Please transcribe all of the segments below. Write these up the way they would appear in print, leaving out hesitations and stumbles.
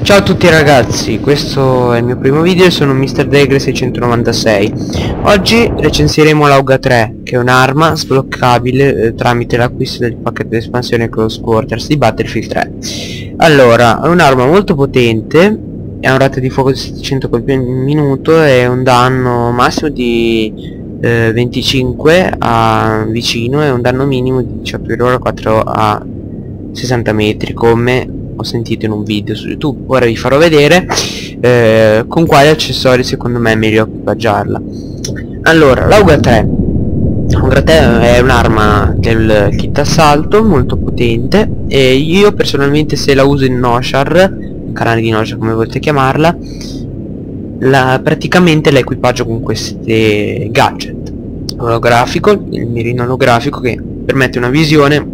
Ciao a tutti ragazzi, questo è il mio primo video e sono MrDegre696. Oggi recensiremo l'Auga 3, che è un'arma sbloccabile tramite l'acquisto del pacchetto di espansione Close Quarters di Battlefield 3. Allora, è un'arma molto potente, ha un raggio di fuoco di 700 colpi al minuto e un danno massimo di 25 a vicino e un danno minimo di 18,4 a 60 metri, come ho sentito in un video su YouTube. Ora vi farò vedere con quali accessori secondo me è meglio equipaggiarla. Allora, l'Auga 3 è un'arma del kit assalto molto potente e io personalmente, se la uso in Noshar, canale di Noshar come volete chiamarla, praticamente la equipaggio con queste gadget. Olografico, il mirino olografico che permette una visione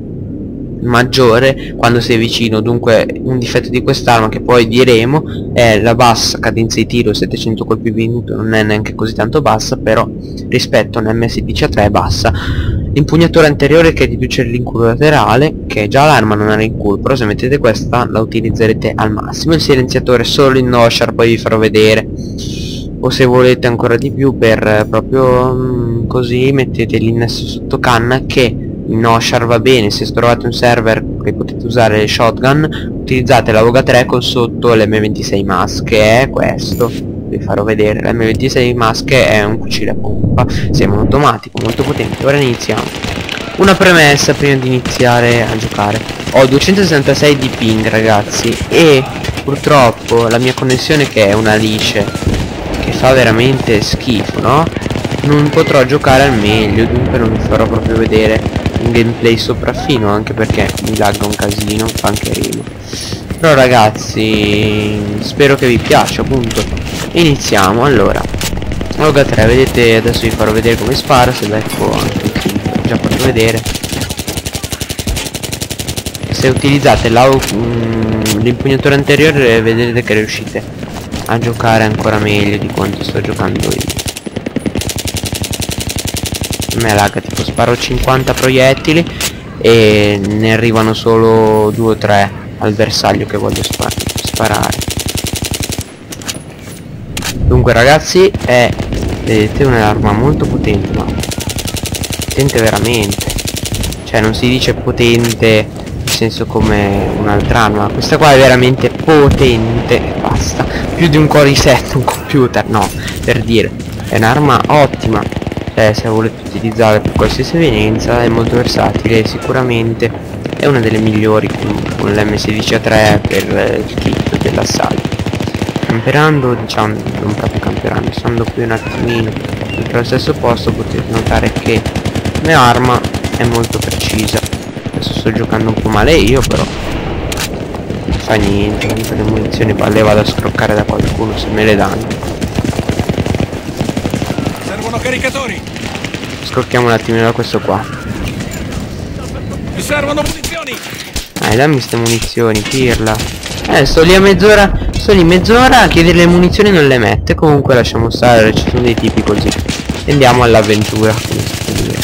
maggiore quando sei vicino. Dunque un difetto di quest'arma, che poi diremo, è la bassa cadenza di tiro. 700 colpi al minuto non è neanche così tanto bassa, però rispetto a un MS-13A3 è bassa. L'impugnatura anteriore, che riduce l'inculo laterale, che già l'arma non ha l'inculo, però se mettete questa la utilizzerete al massimo. Il silenziatore solo in Noshar, poi vi farò vedere, o se volete ancora di più per proprio così mettete l'innesto sotto canna, che in Noshar va bene. Se trovate un server che potete usare le shotgun, utilizzate l'Auga 3 con sotto l'M26 Mask, che è questo, vi farò vedere. L'M26 Mask è un fucile a pompa semiautomatico molto potente. Ora iniziamo. Una premessa prima di iniziare a giocare: ho 266 di ping ragazzi, e purtroppo la mia connessione, che è una lisce che fa veramente schifo, no? Non potrò giocare al meglio, dunque non vi farò proprio vedere un gameplay sopraffino, anche perché mi lagga un casino, fa anche rima. Però ragazzi, spero che vi piaccia, appunto. Iniziamo. Allora, Auga 3, vedete, adesso vi farò vedere come spara, se becco anche il clip, ho già fatto vedere. Se utilizzate l'impugnatura anteriore, vedete che riuscite a giocare ancora meglio di quanto sto giocando io. Me lagga, tipo sparo 50 proiettili e ne arrivano solo 2 o 3 al bersaglio che voglio sparare. Dunque ragazzi, vedete, un'arma molto potente, ma potente veramente. Cioè non si dice potente nel senso come un'altra arma, questa qua è veramente potente e basta. Più di un core i7 un computer, no, per dire. È un'arma ottima. Se la volete utilizzare per qualsiasi evenienza, è molto versatile e sicuramente è una delle migliori con l'M16A3 per il kit dell'assalto. Camperando, diciamo, non proprio camperando, stando qui un attimino sempre allo stesso posto, potete notare che la mia arma è molto precisa. Adesso sto giocando un po' male io, però non fa niente, anche le munizioni le vado a scroccare da qualcuno se me le danno. Caricatori! Scrocchiamo un attimino da questo qua. Mi servono munizioni! Dammi ste munizioni, pirla. Sto lì a mezz'ora. Sto lì mezz'ora a chiedere le munizioni e non le mette. Comunque lasciamo stare, ci sono dei tipi così. Andiamo all'avventura, come si può dire.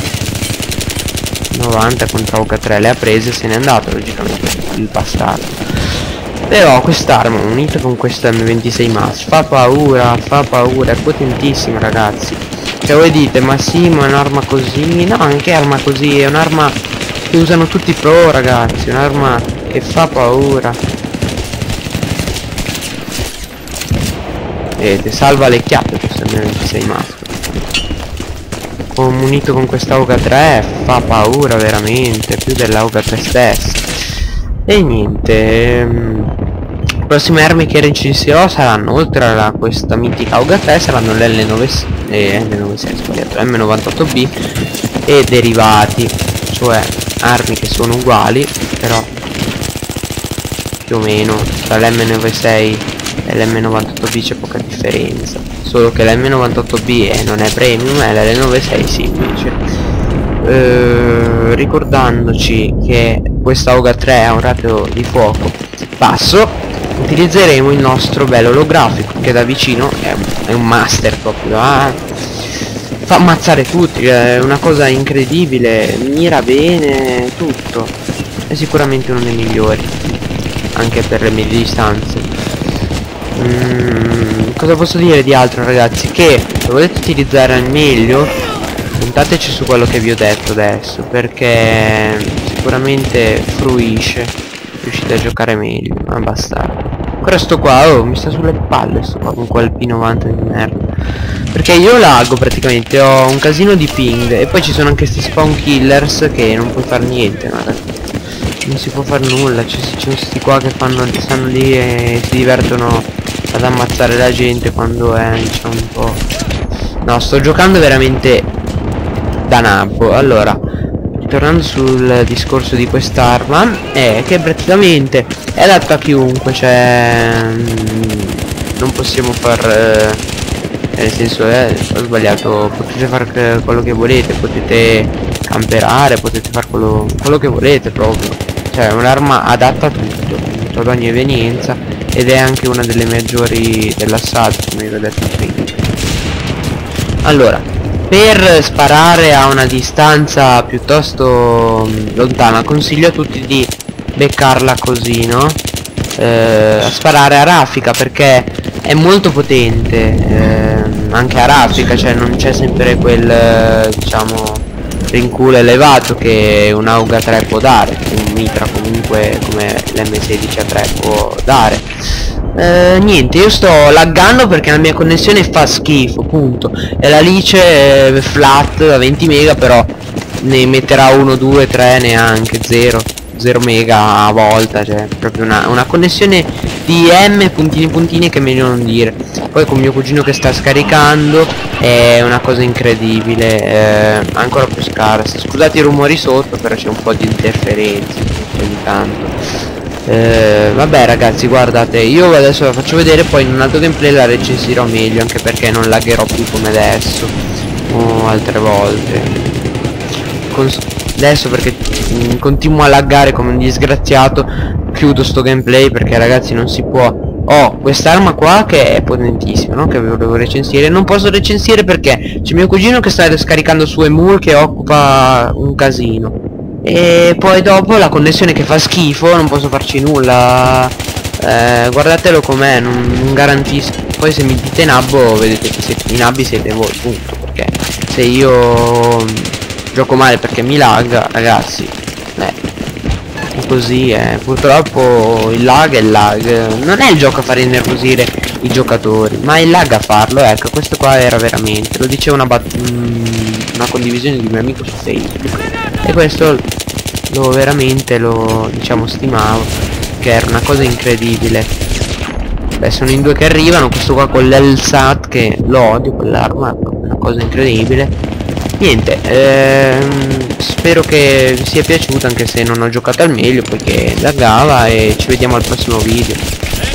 90 contro Auga 3, le ha prese e se n'è andato logicamente il bastardo. Però quest'arma unita con questa M26 Max fa paura, è potentissima ragazzi. Cioè voi dite, ma sì, ma è un'arma così? No, anche arma così, è un'arma che usano tutti i pro ragazzi, un'arma che fa paura. Vedete, salva le chiappe questa M26 Max. Unito con questa Auga 3 fa paura veramente, più dell'Auga 3 stessa. E niente, le prossime armi che recensirò saranno, oltre a questa mitica Auga 3, saranno M98B e derivati, cioè armi che sono uguali, però più o meno tra l'M96 e l'M98B c'è poca differenza, solo che l'M98B non è premium e l'M96 sì invece. Ricordandoci che questa Auga 3 ha un ratio di fuoco basso, utilizzeremo il nostro bello olografico, che da vicino è un master proprio, fa ammazzare tutti, è una cosa incredibile, mira bene tutto, è sicuramente uno dei migliori. anche per le medie distanze. Cosa posso dire di altro, ragazzi? Che se volete utilizzare al meglio, puntateci su quello che vi ho detto adesso, perché sicuramente riuscite a giocare meglio. Ma basta. Ancora sto qua, oh, mi sta sulle palle sto qua con quel P90 di merda. Perché io lago praticamente, ho un casino di ping e poi ci sono anche questi spawn killers che non puoi fare niente, guarda. Non si può fare nulla, ci sono questi qua che stanno lì e si divertono ad ammazzare la gente quando è, diciamo, un po'... No, sto giocando veramente da nabbo. Allora, tornando sul discorso di quest'arma, è che praticamente è adatta a chiunque, cioè non possiamo far nel senso, ho sbagliato, potete fare quello che volete, potete camperare, potete fare quello che volete proprio, cioè è un'arma adatta a tutto, ad ogni evenienza, ed è anche una delle maggiori dell'assalto, come vi ho detto prima. Allora, per sparare a una distanza piuttosto lontana consiglio a tutti di beccarla così, no? A sparare a raffica, perché è molto potente, anche a raffica, cioè non c'è sempre quel diciamo rinculo elevato che un AUG a 3 può dare, che un mitra comunque come l'M16 a 3 può dare. Niente, io sto laggando perché la mia connessione fa schifo, punto. E la Lice flat da 20 mega, però ne metterà 1, 2, 3, neanche 0 mega a volta, cioè proprio una connessione di M puntini puntini che è meglio non dire. Poi con mio cugino che sta scaricando è una cosa incredibile, ancora più scarsa. Scusate i rumori sotto, però c'è un po' di interferenze ogni tanto. Vabbè ragazzi, guardate, io adesso la faccio vedere, poi in un altro gameplay la recensirò meglio, anche perché non lagherò più come adesso o altre volte. Adesso perché continuo a laggare come un disgraziato, chiudo sto gameplay perché ragazzi non si può. Ho quest'arma qua che è potentissima, no? Che volevo recensire. Non posso recensire perché c'è mio cugino che sta scaricando su Emul che occupa un casino. E poi dopo la connessione che fa schifo, non posso farci nulla. Guardatelo com'è, non garantisco. Poi se mi dite nabbo, vedete che i nabbi siete voi, punto. Perché se io gioco male perché mi lagga, ragazzi, così è. Purtroppo il lag è il lag. Non è il gioco a far innervosire i giocatori, ma il lag a farlo. Ecco, questo qua era veramente, lo diceva una condivisione di un mio amico su Facebook, e questo veramente lo diciamo stimavo, che era una cosa incredibile. Beh, sono in due che arrivano, questo qua con l'Elsat che lo odio, quell'arma, una cosa incredibile. Niente, spero che vi sia piaciuto, anche se non ho giocato al meglio poiché laggava, e ci vediamo al prossimo video.